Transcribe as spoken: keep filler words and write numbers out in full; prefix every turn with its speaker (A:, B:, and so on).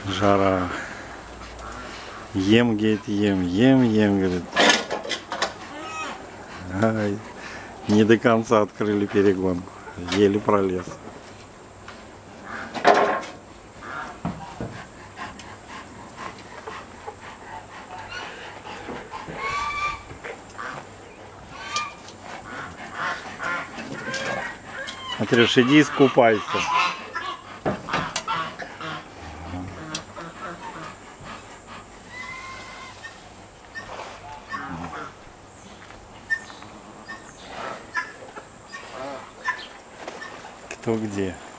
A: Жара. Ем, говорит, ем, ем, ем, говорит. Ай, не до конца открыли перегонку. Еле пролез. Андрюш, иди искупайся. Кто где?